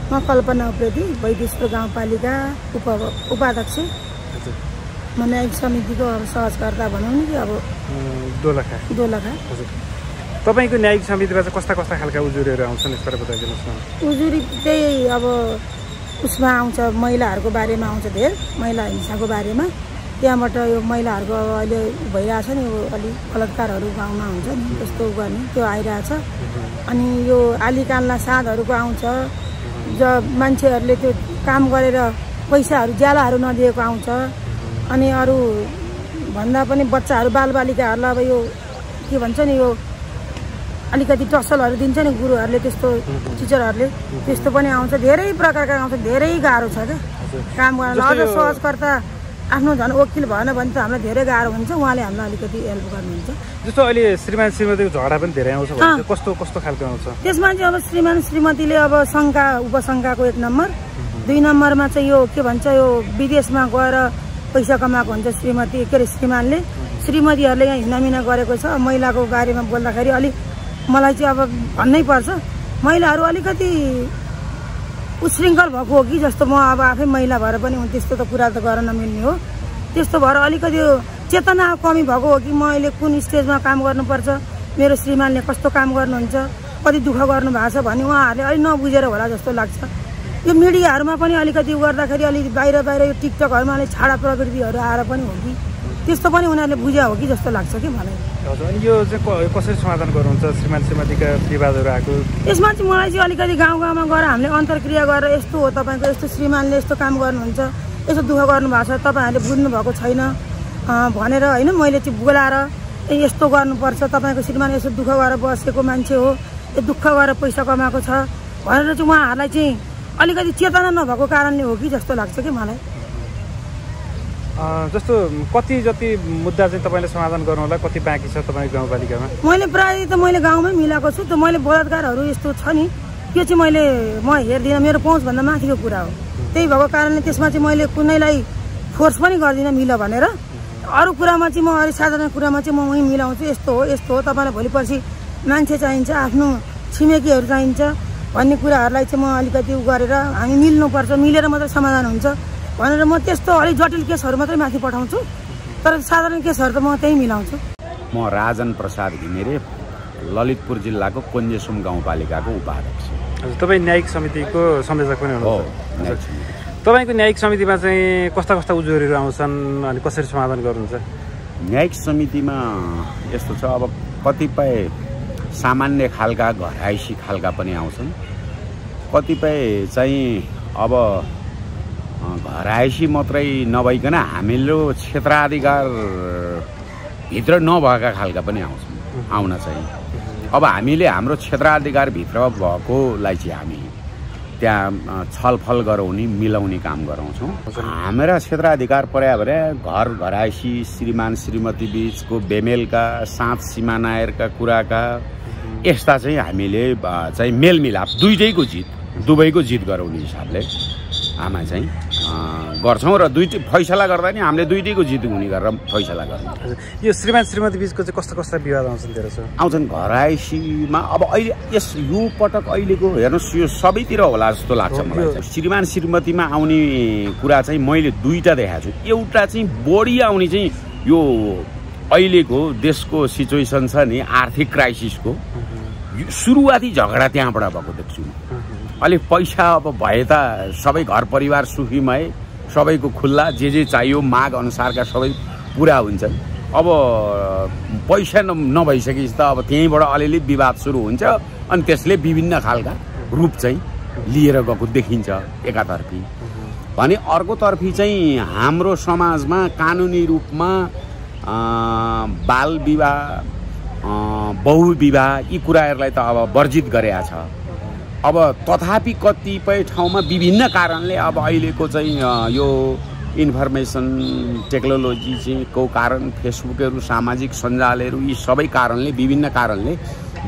म कल्पना उप्रेती वैदेश्वर गाउँपालिका उपाध्यक्ष। म न्यायिक समितिको अब सहजकर्ता भनौँ नि कि अब दोलखा। हजुर। तपाईँको न्यायिक समितिमा चाहिँ कस्ता कस्ता खालका उजुरीहरू आउँछन् यसबाट बताइदिनुहोस् न। उजुरी त्यही अब उसमा आउँछ, महिलाहरूको बारेमा आउँछ, धेर महिला हिंसाको बारेमा। त्यहाँबाट यो महिलाहरूको अब अहिले भइरहेछ नि, यो अलिक बलात्कारहरू गाउँमा हुन्छ नि, त्यस्तो गर्ने त्यो आइरहेछ। अनि यो आलीकान्ला साँधहरूको आउँछ, मान्छेहरूले त्यो काम गरेर पैसाहरू ज्यालाहरू नदिएको आउँछ। अनि अरू भन्दा पनि बच्चाहरू बालबालिकाहरूलाई अब यो के भन्छ नि, यो अलिकति टसलहरू दिन्छ नि गुरुहरूले, त्यस्तो टिचरहरूले, त्यस्तो पनि आउँछ। धेरै प्रकारका आउँछ, धेरै गाह्रो छ क्या काम गर्न। अझ सहजकर्ता आफ्नो झन् वकिल भएन भने त हामीलाई धेरै गाह्रो हुन्छ, उहाँले हामीलाई अलिकति हेल्प गर्नुहुन्छ। जस्तो अहिले श्रीमान श्रीमतीको झगडा पनि धेरै आउँछ भने कस्तो कस्तो खालको आउँछ? त्यसमा चाहिँ अब श्रीमान श्रीमतीले अब शङ्का उपशङ्काको 1 नम्बर, 2 नम्बरमा चाहिँ यो के भन्छ, यो विदेशमा गएर पैसा कमाएको हुन्छ श्रीमती, के अरे श्रीमानले। श्रीमतीहरूले यहाँ हिँडामिना गरेको छ। महिलाको बारेमा बोल्दाखेरि अलिक मलाई चाहिँ अब भन्नै पर्छ, महिलाहरू अलिकति उशृङ्खल भएको हो कि जस्तो। म अब आफै महिला भएर पनि त्यस्तो त कुरा त गर्न नमिल्ने हो। त्यस्तो भएर अलिकति चेतना कमी भएको हो कि मैले कुन स्टेजमा काम गर्नुपर्छ, मेरो श्रीमानले कस्तो काम गर्नुहुन्छ, कति दुःख गर्नु भएको छ भन्ने उहाँहरूले अलिक नबुझेर होला जस्तो लाग्छ। यो मिडियाहरूमा पनि अलिकति गर्दाखेरि अलिक बाहिर यो टिकटकहरूमा अलिक छाडा प्रवृत्तिहरू आएर पनि हो कि, त्यस्तो पनि उनीहरूले बुझ्या हो कि जस्तो लाग्छ कि मलाई। हजुर, अनि यो चाहिँ कसरी समाधान गर्नुहुन्छ श्रीमान श्रीमतीका विवादहरू आएको? यसमा चाहिँ मलाई चाहिँ अलिकति गाउँ गाउँमा गएर हामीले अन्तर्क्रिया गरेर यस्तो हो, तपाईँको यस्तो श्रीमानले यस्तो काम गर्नुहुन्छ, यस्तो दुःख गर्नुभएको छ, तपाईँहरूले बुझ्नुभएको छैन भनेर होइन, मैले चाहिँ बोलाएर यस्तो गर्नुपर्छ, तपाईँको श्रीमान यस्तो दुःख गरेर बसेको मान्छे हो, यो दुःख गरेर पैसा कमाएको छ भनेर चाहिँ उहाँहरूलाई चाहिँ अलिकति चेतना नभएको कारणले हो कि जस्तो लाग्छ कि मलाई। जस्तो कति जति मुद्दा चाहिँ तपाईँले समाधान गर्नु होला, कति बाँकी छ तपाईँको गाउँपालिकामा? मैले प्रायः त मैले गाउँमै मिलाएको छु। त मैले बलात्कारहरू यस्तो छ नि, त्यो चाहिँ म हेर्दिनँ, मेरो पहुँचभन्दा माथिको कुरा हो। त्यही भएको कारणले त्यसमा चाहिँ मैले कुनैलाई फोर्स पनि गर्दिनँ मिल भनेर। अरू कुरामा चाहिँ म अरू साधारण कुरामा चाहिँ म उहीँ मिलाउँछु, यस्तो हो यस्तो हो, तपाईँलाई भोलि पर्सि मान्छे चाहिन्छ, आफ्नो छिमेकीहरू चाहिन्छ भन्ने कुराहरूलाई चाहिँ म अलिकति गरेर हामी मिल्नुपर्छ, मिलेर मात्रै समाधान हुन्छ भनेर म त्यस्तो अलिक जटिल केसहरू मात्रै माथि पठाउँछु। तर साधारण केसहरू त म त्यही मिलाउँछु। म राजन प्रसाद घिमिरे, ललितपुर जिल्लाको कोन्जेसुम गाउँपालिकाको उपाध्यक्ष। हजुर, तपाईँ न्यायिक समितिको संयोजक पनि हुनुहुन्छ। तपाईँको न्यायिक समितिमा चाहिँ कस्ता कस्ता उजुरीहरू आउँछन् अनि कसरी समाधान गर्नुहुन्छ? न्यायिक समितिमा यस्तो छ, अब कतिपय सामान्य खालका घराइसी खालका पनि आउँछन्, कतिपय चाहिँ अब घराइसी मात्रै नभइकन हाम्रो क्षेत्राधिकार भित्र नभएका खालका पनि आउन चाहिँ। अब हामीले हाम्रो क्षेत्राधिकार भित्र भएकोलाई चाहिँ हामी त्यहाँ छलफल गराउने मिलाउने काम गराउँछौँ। हाम्रा क्षेत्राधिकार पर्या भने घर घराइसी, श्रीमान श्रीमती बीचको बेमेलका, साँच सिमानायरका कुराका यस्ता चाहिँ हामीले चाहिँ मेलमिलाप दुवैको जित गराउने हिसाबले हामी चाहिँ गर्छौँ। र फैसला गर्दा नि हामीले दुईटैको जित हुने गरेर फैसला गर्छौँ। यो श्रीमान श्रीमती बीचको चाहिँ कस्ता कस्ता विवाद आउँछन् घराइसीमा? अब अहिले यो पटक अहिलेको हेर्नुहोस्, यो सबैतिर होला जस्तो लाग्छ मलाई। श्रीमान श्रीमतीमा आउने कुरा चाहिँ मैले 2टा देखाएको छु। एउटा चाहिँ बढी आउने चाहिँ यो अहिलेको देशको सिचुएसन छ नि, आर्थिक क्राइसिसको सुरुवाती झगडा त्यहाँबाट भएको देख्छु। अलिक पैसा अब भए त सबै घर परिवार सुखीमय, सबैको खुल्ला, जे चाहियो माग अनुसारका सबै पुरा हुन्छन्। अब पैसा नभइसकेपछि त अब त्यहीँबाट अलिअलि विवाद सुरु हुन्छ अनि त्यसले विभिन्न खालका रूप चाहिँ लिएर गएको देखिन्छ एकातर्फी भने। अर्कोतर्फी चाहिँ हाम्रो समाजमा कानुनी रूपमा बाल विवाह, बहुविवाह यी कुराहरूलाई त अब वर्जित गरेका छ। अब तथापि कतिपय ठाउँमा विभिन्न कारणले अब अहिलेको चाहिँ यो इन्फर्मेसन टेक्नोलोजी चाहिँ को कारण, फेसबुकहरू, सामाजिक सञ्जालहरू, यी सबै कारणले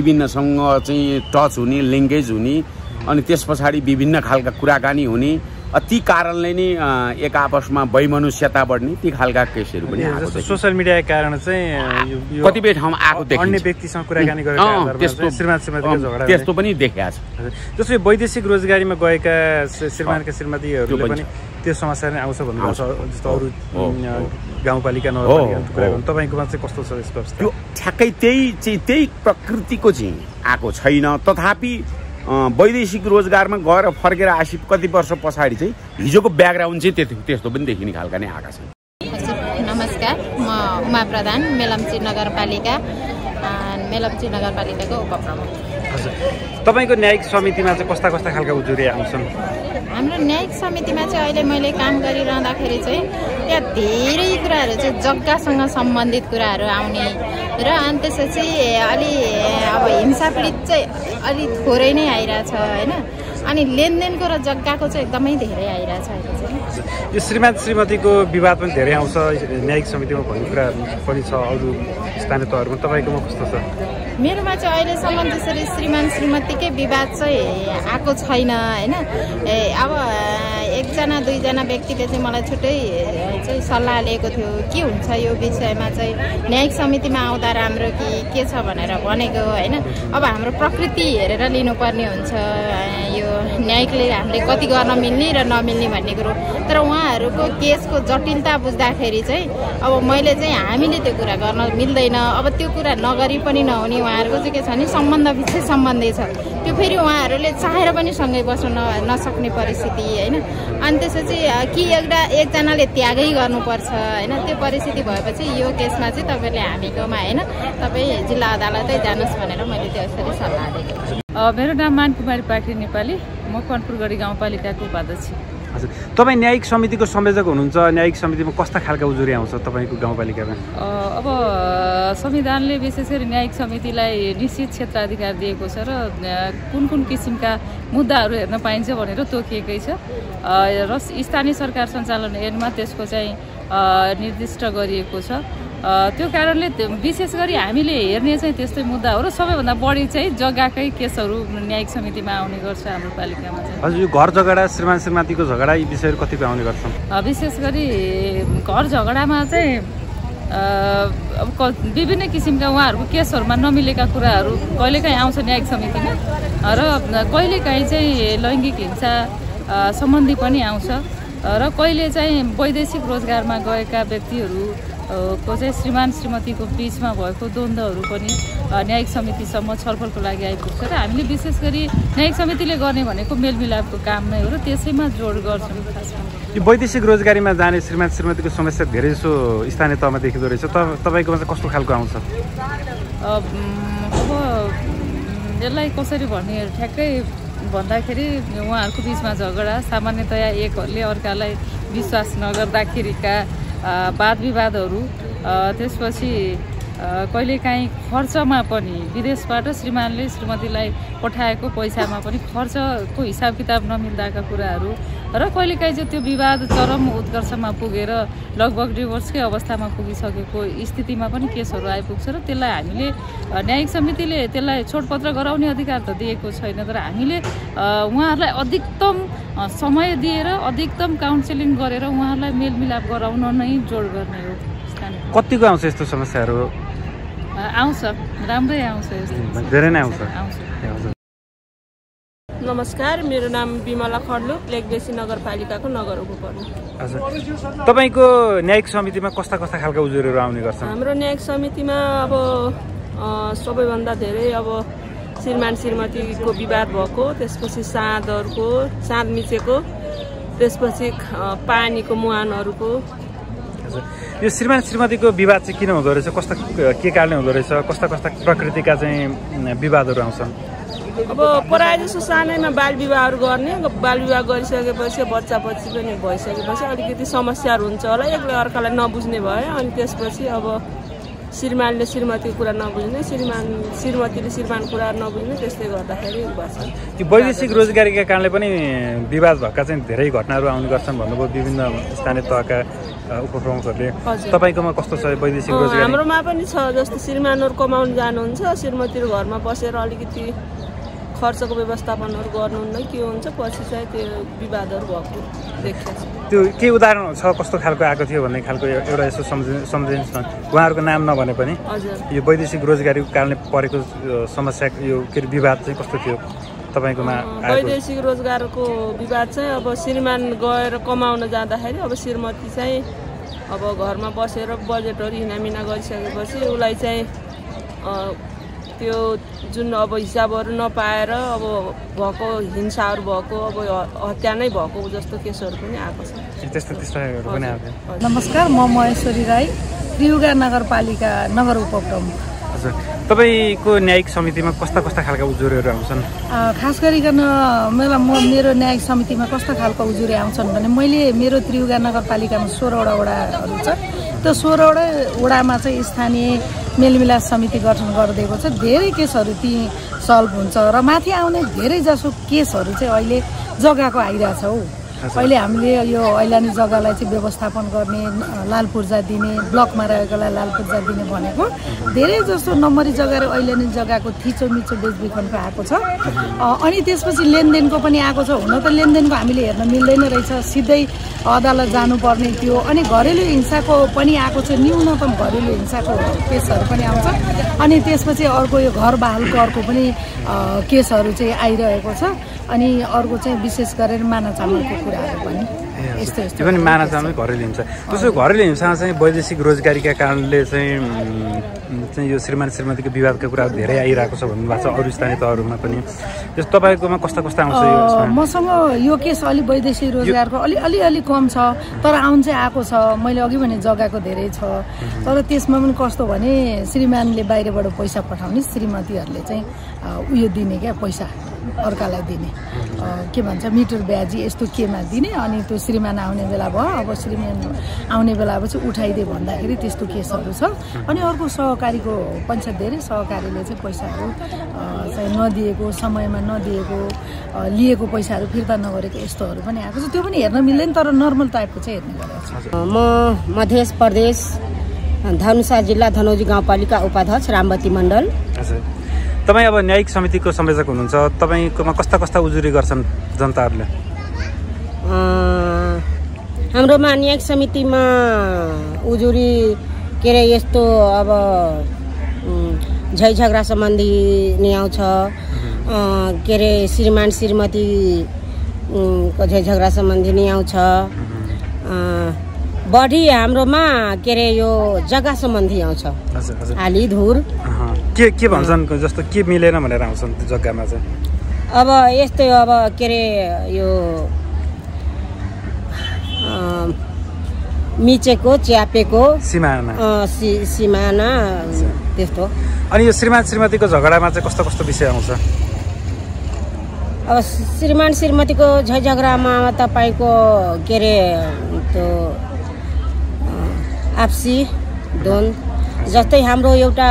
विभिन्नसँग चाहिँ टच हुने, लिङ्केज हुने अनि त्यस पछाडि विभिन्न खालका कुराकानी हुने ती कारणले नै एक आपसमा वैमनुष्यता बढ्ने ती खालका केसहरू पनि आएको छ। सोसियल मिडियाको कारण चाहिँ कतिपय ठाउँमा आएको देखिन्छ। अन्य व्यक्तिसँग कुराकानी गरेको आधारमा श्रीमान श्रीमतीको झगडा त्यस्तो पनि देखाएको छ। जसले वैदेशिक रोजगारीमा गएका श्रीमानका श्रीमतीहरूले पनि त्यो समस्या नै आउँछ भन्नुहुन्छ। जस्तो अरू गाउँपालिका नगरपालिका कुरा गर्नु तपाईँकोमा चाहिँ कस्तो छ यसको अवस्था? त्यो ठ्याक्कै त्यही प्रकृतिको चाहिँ आएको छैन। तथापि वैदेशिक रोजगारमा गएर फर्केर आएपछि कति वर्ष पछाडि चाहिँ हिजोको ब्याकग्राउन्ड चाहिँ त्यस्तो पनि देखिने खालका नै आएका छन्। नमस्कार, म उमा प्रधान, मेलम्ची नगरपालिकाको उपप्रमुख। हजुर, तपाईँको न्यायिक समितिमा चाहिँ कस्ता कस्ता खालका उजुरी आउँछन्? हाम्रो न्यायिक समितिमा चाहिँ अहिले मैले काम गरिरहँदाखेरि चाहिँ त्यहाँ धेरै कुराहरू चाहिँ जग्गासँग सम्बन्धित कुराहरू आउने र अनि त्यसपछि अलि अब हिंसा पीडित चाहिँ अलि थोरै नै आइरहेछ होइन। अनि लेनदेनको र जग्गाको चाहिँ एकदमै धेरै आइरहेछ अहिले चाहिँ। यो श्रीमान श्रीमतीको विवाद पनि धेरै आउँछ न्यायिक समितिमा भन्ने कुरा पनि छ अरू स्थानीय तहहरूमा। तपाईँकोमा कस्तो छ? मेरोमा चाहिँ अहिलेसम्म त्यसरी श्रीमान श्रीमतीकै विवाद चाहिँ आएको छैन होइन। अब एकजना दुईजना व्यक्तिले चाहिँ मलाई छुट्टै चाहिँ सल्लाह लिएको थियो के हुन्छ यो विषयमा चाहिँ न्यायिक समितिमा आउँदा राम्रो कि के छ भनेर भनेको होइन। अब हाम्रो प्रकृति हेरेर लिनुपर्ने हुन्छ यो न्यायिकले हामीले कति गर्न मिल्ने र नमिल्ने भन्ने कुरो। तर उहाँहरूको केसको जटिलता बुझ्दाखेरि चाहिँ अब मैले चाहिँ हामीले त्यो कुरा गर्न मिल्दैन। अब त्यो कुरा नगरी पनि नहुने। उहाँहरूको चाहिँ के छ भने सम्बन्ध विशेष सम्बन्धी छ, त्यो फेरि उहाँहरूले चाहेर पनि सँगै बस्न नसक्ने परिस्थिति होइन। अनि त्यसपछि कि एकजनाले त्यागै गर्नुपर्छ होइन। त्यो परिस्थिति भएपछि यो केसमा चाहिँ तपाईँले हामीकोमा होइन तपाईँ जिल्ला अदालतै जानुहोस् भनेर मैले त्यसरी सल्लाह दिएको। मेरो नाम मानकुमारी पाखरी नेपाली, म कनपुरगढी गाउँपालिकाको उपाध्यक्ष। हजुर, तपाईँ न्यायिक समितिको संयोजक हुनुहुन्छ। न्यायिक समितिमा कस्ता खालका उजुरी आउँछ तपाईँको गाउँपालिकामा? अब संविधानले विशेष गरी न्यायिक समितिलाई निश्चित क्षेत्राधिकार दिएको छ र कुन कुन किसिमका मुद्दाहरू हेर्न पाइन्छ भनेर तोकिएकै छ र स्थानीय सरकार सञ्चालन ऐनमा त्यसको चाहिँ निर्दिष्ट गरिएको छ। त्यो कारणले विशेष गरी हामीले हेर्ने चाहिँ त्यस्तै मुद्दा हो र सबैभन्दा बढी चाहिँ जग्गाकै केसहरू न्यायिक समितिमा आउने गर्छ हाम्रो पालिकामा चाहिँ। हजुर, यो घर झगडा श्रीमान श्रीमतीको झगडा यी विषयहरू कतिपय आउने गर्छन्? विशेष गरी घर झगडामा चाहिँ अब विभिन्न किसिमका उहाँहरूको केसहरूमा नमिलेका कुराहरू कहिलेकाहीँ आउँछ न्यायिक समितिमा र कहिलेकाहीँ चाहिँ लैङ्गिक हिंसा सम्बन्धी पनि आउँछ र कहिले चाहिँ वैदेशिक रोजगारमा गएका व्यक्तिहरू को चाहिँ श्रीमान श्रीमतीको बिचमा भएको द्वन्द्वहरू पनि न्यायिक समितिसम्म छलफलको लागि आइपुग्छ र हामीले विशेष गरी न्यायिक समितिले गर्ने भनेको मेलमिलापको काम नै हो र त्यसैमा जोड गर्छौँ। खासमा यो वैदेशिक रोजगारीमा जाने श्रीमान श्रीमतीको समस्या धेरै जसो स्थानीय तहमा देखिँदो रहेछ। तपाईँकोमा चाहिँ कस्तो खालको आउँछ? अब यसलाई कसरी भन्ने ठ्याक्कै भन्दाखेरि उहाँहरूको बिचमा झगडा सामान्यतया एकहरूले अर्कालाई विश्वास नगर्दाखेरिका वाद विवादहरू, त्यसपछि कहिलेकाहीँ खर्चमा पनि विदेशबाट श्रीमानले श्रीमतीलाई पठाएको पैसामा पनि खर्चको हिसाब किताब नमिल्दाका कुराहरू र कहिलेकाहीँ चाहिँ त्यो विवाद चरम उत्कर्षमा पुगेर लगभग डिभोर्सकै अवस्थामा पुगिसकेको स्थितिमा पनि केसहरू आइपुग्छ र त्यसलाई हामीले न्यायिक समितिले त्यसलाई छोडपत्र गराउने अधिकार त दिएको छैन, तर हामीले उहाँहरूलाई अधिकतम समय दिएर अधिकतम काउन्सिलिङ गरेर उहाँहरूलाई मेलमिलाप गराउन नै जोड गर्ने हो। कतिको आउँछ यस्तो समस्याहरू? आउँछ, राम्रै आउँछ, धेरै नै आउँछ। नमस्कार, मेरो नाम बिमला खड्लुक, लेकबेसी नगरपालिकाको नगर उपप्रमुख। हजुर, तपाईँको न्यायिक समितिमा कस्ता कस्ता खालका उजुरीहरू आउने गर्छन्? हाम्रो न्यायिक समितिमा अब सबैभन्दा धेरै अब श्रीमान श्रीमतीको विवाद भएको, त्यसपछि साँध मिचेको, त्यसपछि पानीको मुहानहरूको। यो श्रीमान श्रीमतीको विवाद चाहिँ किन हुँदो रहेछ? कस्ता के कारणले हुँदो रहेछ? कस्ता कस्ता प्रकृतिका चाहिँ विवादहरू आउँछन्? अब प्रायः जसो सानैमा बाल विवाहहरू गर्ने, बाल विवाह गरिसकेपछि बच्चा बच्ची पनि भइसकेपछि अलिकति समस्याहरू हुन्छ होला, एकले अर्कालाई नबुझ्ने भयो। अनि त्यसपछि अब श्रीमानले श्रीमतीको कुरा नबुझ्ने, श्रीमतीले श्रीमान कुरा नबुझ्ने, त्यस्तै गर्दाखेरि भन्छ। त्यो वैदेशिक रोजगारीका कारणले पनि विवाद भएका चाहिँ धेरै घटनाहरू आउने गर्छन् भन्नुभयो विभिन्न स्थानीय तहका उपप्रमुखहरूले। तपाईँकोमा कस्तो छ वैदेशिक रोजगारी? हाम्रोमा पनि छ, जस्तो श्रीमानहरू कमाउन जानुहुन्छ, श्रीमतीहरू घरमा बसेर अलिकति खर्चको व्यवस्थापनहरू गर्नुहुन्न के हुन्छ पछि चाहिँ त्यो विवादहरू भएको देखिन्छ। त्यो के उदाहरण छ कस्तो खालको आएको थियो भन्ने खालको एउटा यसो सम्झिन्छ उहाँहरूको नाम नभने पनि हजुर यो वैदेशिक रोजगारीको कारणले परेको समस्या यो के विवाद चाहिँ कस्तो थियो तपाईँकोमा? वैदेशिक रोजगारको विवाद चाहिँ अब श्रीमान गएर कमाउन जाँदाखेरि अब श्रीमती चाहिँ अब घरमा बसेर बजेटहरू हिनामिना गरिसकेपछि उसलाई चाहिँ त्यो जुन अब हिसाबहरू नपाएर अब भएको हिंसाहरू भएको अब हत्या नै भएको जस्तो केसहरू पनि आएको छ। त्यस्तोहरू पनि आएको। नमस्कार, म महेश्वरी राई, त्रियुगा नगरपालिका नगर उपप्रमुख। हजुर, तपाईँको न्यायिक समितिमा कस्ता खालका उजुरीहरू आउँछन्? खास गरिकन मेरो न्यायिक समितिमा कस्ता खालको उजुरी आउँछन् भने मैले मेरो त्रियुगा नगरपालिकामा 16वटा वडाहरू छ। त्यो 16वटा वडामा चाहिँ स्थानीय मेलमिलाप समिति गठन गरिदिएको छ। धेरै केसहरू ती सल्भ हुन्छ र माथि आउने धेरै जसो केसहरू चाहिँ अहिले जग्गाको आइरहेछ हौ। अहिले हामीले यो ऐलानी जग्गालाई चाहिँ व्यवस्थापन गर्ने, लाल पूर्जा दिने, ब्लकमा रहेकोलाई लाल पूर्जा दिने भनेको धेरै जस्तो नम्बरी जग्गा र ऐलानी जग्गाको थिचोमिचो बेचबिखनको आएको छ। अनि त्यसपछि लेनदेनको पनि आएको छ। हुन त लेनदेनको हामीले हेर्न मिल्दैन रहेछ, सिधै अदालत जानुपर्ने थियो। अनि घरेलु हिंसाको पनि आएको छ, न्यूनतम घरेलु हिंसाको केसहरू पनि आउँछ। अनि त्यसपछि अर्को यो घर बहाल करको पनि केसहरू चाहिँ आइरहेको छ। अनि अर्को चाहिँ विशेष गरेर मानाचामलको कुराहरू पनि यस्तो पनि मानाचामल घरेलु हिंसा। त्यसो घरेलु हिंसामा चाहिँ वैदेशिक रोजगारीका कारणले चाहिँ यो श्रीमान श्रीमतीको विवादका कुराहरू धेरै आइरहेको छ भन्नुभएको छ अरू स्थानीय तहहरूमा पनि। त्यस तपाईँकोमा कस्ता आउँछ यो? मसँग यो केस अलि वैदेशिक रोजगारको अलि कम छ, तर आउन चाहिँ आएको छ। मैले अघि भने जग्गाको धेरै छ, तर त्यसमा पनि कस्तो भने श्रीमानले बाहिरबाट पैसा पठाउने, श्रीमतीहरूले चाहिँ उयो दिने क्या, पैसा अर्कालाई दिने, के भन्छ मिटर ब्याजी यस्तो केमा दिने। अनि त्यो श्रीमान आउने बेला भयो, अब श्रीमान आउने बेला चाहिँ उठाइदिए भन्दाखेरि त्यस्तो केसहरू छ। अनि अर्को सहकारीको पञ्चायत धेरै सहकारीले चाहिँ पैसाहरू चाहिँ नदिएको, समयमा नदिएको, लिएको पैसाहरू फिर्ता नगरेको यस्तोहरू पनि आएको छ। त्यो पनि हेर्न मिल्दैन, तर नर्मल टाइपको चाहिँ हेर्ने गरेको छ। म मध्य प्रदेश धनुषा जिल्ला धनौजी गाउँपालिका उपाध्यक्ष रामवती मण्डल। तपाईँ अब न्यायिक समितिको संयोजक हुनुहुन्छ, तपाईँकोमा कस्ता उजुरी गर्छन् जनताहरूले? हाम्रोमा न्यायिक समितिमा उजुरी के अरे यस्तो अब झै झगडा सम्बन्धी नि आउँछ, के अरे श्रीमान श्रीमती को झै झगडा सम्बन्धी नि आउँछ। बढी हाम्रोमा के अरे यो जग्गा सम्बन्धी आउँछ, हाली धुर के भन्छन्, जस्तो के मिलेन भनेर आउँछन् त्यो जग्गामा चाहिँ? अब यस्तै अब के अरे यो मिचेको च्यापेको सिमाना त्यस्तो। अनि यो श्रीमान श्रीमतीको झगडामा चाहिँ कस्तो विषय आउँछ? अब श्रीमान श्रीमतीको झै झगडामा तपाईँको के अरे त्यो आपसी द्वन्द्व, जस्तै हाम्रो एउटा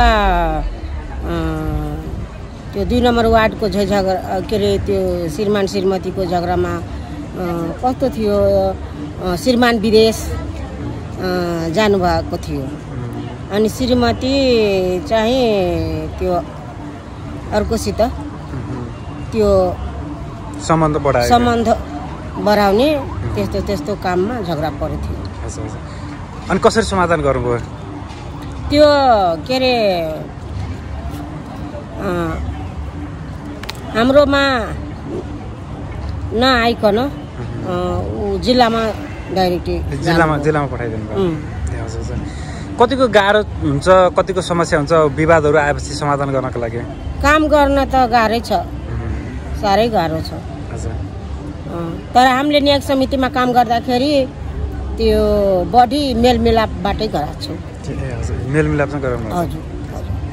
त्यो 2 नम्बर वार्डको झै झगडा के अरे त्यो श्रीमान श्रीमतीको झगडामा कस्तो थियो, श्रीमान विदेश जानुभएको थियो। अनि श्रीमती चाहिँ त्यो अर्कोसित त्यो सम्बन्ध बढाउने त्यस्तो काममा झगडा परेको थियो। अनि कसरी समाधान गर्नुभयो त्यो? के अरे हाम्रोमा नआइकन जिल्लामा जिल्लामा पठाइदिनु भयो। कतिको गाह्रो हुन्छ, कतिको समस्या हुन्छ विवादहरू आएपछि समाधान गर्नको लागि? काम गर्न त गाह्रै छ, साह्रै गाह्रो छ। तर हामीले न्यायिक समितिमा काम गर्दाखेरि त्यो बढी मेलमिलापबाटै गराएको छौँ। मेलमिलाप चाहिँ गराउनु? हजुर।